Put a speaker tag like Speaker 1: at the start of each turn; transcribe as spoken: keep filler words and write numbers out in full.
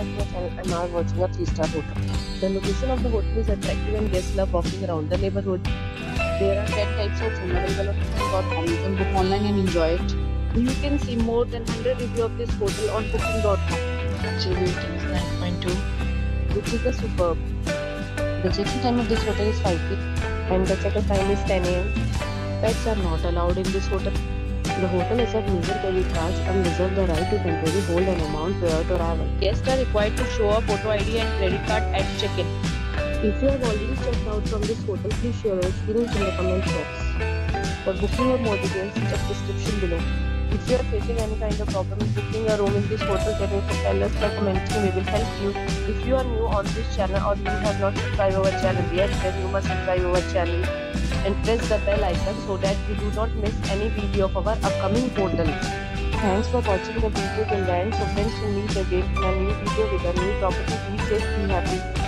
Speaker 1: welcome back to my channel and now I'm watching a three star hotel. The location of the hotel is attractive and guests love walking around the neighborhood. There are ten types of room available on booking dot com. You can book online and enjoy it. You can see more than one hundred reviews of this hotel on booking dot com. Actually rating is nine point two, which is a superb. The check-in time of this hotel is five p m and the check-out time is ten a m Pets are not allowed in this hotel. The hotel accepts major credit cards and reserves the right to temporarily hold an amount prior to arrival. Guests are required to show a photo I D and credit card at check-in. If you have already checked out from this hotel, please share your experience in the comment box. For booking or more details, check description below. If you are facing any kind of problem in booking a room in this hotel, then you can tell us by commenting. We will help you. If you are new on this channel or you have not subscribed our channel yet, then you must subscribe our channel and press the bell icon so that you do not miss any video of our upcoming hotel. Thanks for watching the video till the end. So friends, will meet again in a new video with a new property. Be safe, be happy.